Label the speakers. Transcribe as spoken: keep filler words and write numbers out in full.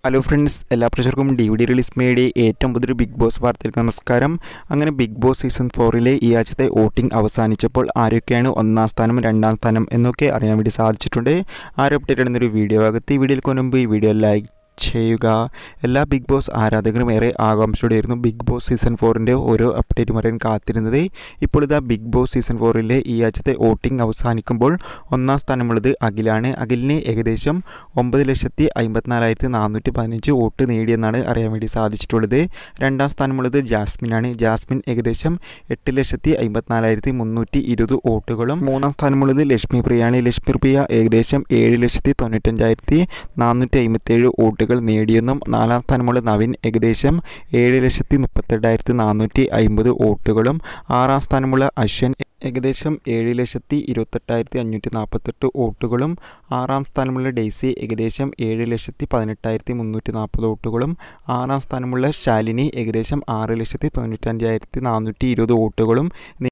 Speaker 1: Hello friends, എല്ലാ പ്രേക്ഷകർക്കും D V D release മേയുടെ ഏറ്റവും പുതിയൊരു ബിഗ് ബോസ് വാർത്തയിലേക്ക് നമസ്കാരം. അങ്ങനെ ബിഗ് ബോസ് സീസൺ ഫോറിലെ ഈ ആഴ്ചത്തെ വോട്ടിംഗ് അവസാനിച്ചപ്പോൾ ആരൊക്കെയാണ് ഒന്നാം സ്ഥാനം, രണ്ടാം സ്ഥാനം എന്നൊക്കെ അറിയാൻ വേണ്ടി സാധിച്ചിട്ടുണ്ട്. ആരും അപ്ഡേറ്റ് ചെയ്യുന്നൊരു വീഡിയോ ആകത്ത് ഈ വീഡിയോയിൽ മുൻപ് ഈ വീഡിയോ ലൈക്ക് ചെയ്യുക. എല്ലാ ബിഗ് ബോസ് ആരാധകരും ഏറെ ആകാംക്ഷയോടെയായിരുന്നു ബിഗ് ബോസ് സീസൺ ഫോറിൻ്റെ ഓരോ അപ്ഡേറ്റും അറിയാൻ കാത്തിരുന്നത്. ഇപ്പോൾ ഇതാ ബിഗ് ബോസ് സീസൺ ഫോറിലെ ഈ ആഴ്ചത്തെ വോട്ടിംഗ് അവസാനിക്കുമ്പോൾ ഒന്നാം സ്ഥാനമുള്ളത് അഖിലാണ്. അഖിലിന് ഏകദേശം ഒമ്പത് ലക്ഷത്തി അമ്പത്തിനാലായിരത്തി നാനൂറ്റി പതിനഞ്ച് വോട്ട് നേടിയെന്നാണ് അറിയാൻ വേണ്ടി സാധിച്ചിട്ടുള്ളത്. രണ്ടാം സ്ഥാനമുള്ളത് ജാസ്മിനാണ്. ജാസ്മിൻ ഏകദേശം എട്ട് ലക്ഷത്തി അമ്പത്തിനാലായിരത്തി മുന്നൂറ്റി ഇരുപത് വോട്ടുകളും. മൂന്നാം സ്ഥാനമുള്ളത് ലക്ഷ്മി പ്രിയാണ്. ലക്ഷ്മി പ്രിയ ഏകദേശം ഏഴ് ലക്ഷത്തി തൊണ്ണൂറ്റഞ്ചായിരത്തി നാനൂറ്റി അമ്പത്തേഴ് വോട്ടുകൾ നേടിയെന്നും. നാലാം സ്ഥാനമുള്ള നവീൻ ഏകദേശം ഏഴ് ലക്ഷത്തി മുപ്പത്തെട്ടായിരത്തി നാനൂറ്റി അമ്പത് വോട്ടുകളും. ആറാം സ്ഥാനമുള്ള അശ്വൻ ഏകദേശം ഏഴ് ലക്ഷത്തി ഇരുപത്തെട്ടായിരത്തി അഞ്ഞൂറ്റി നാൽപ്പത്തെട്ട് വോട്ടുകളും. ആറാം സ്ഥാനമുള്ള ഡെയ്സി ഏകദേശം ഏഴ് ലക്ഷത്തി പതിനെട്ടായിരത്തി മുന്നൂറ്റി നാൽപ്പത് വോട്ടുകളും. ആറാം സ്ഥാനമുള്ള ശാലിനി ഏകദേശം ആറ് ലക്ഷത്തി തൊണ്ണൂറ്റഞ്ചായിരത്തി നാനൂറ്റി ഇരുപത് വോട്ടുകളും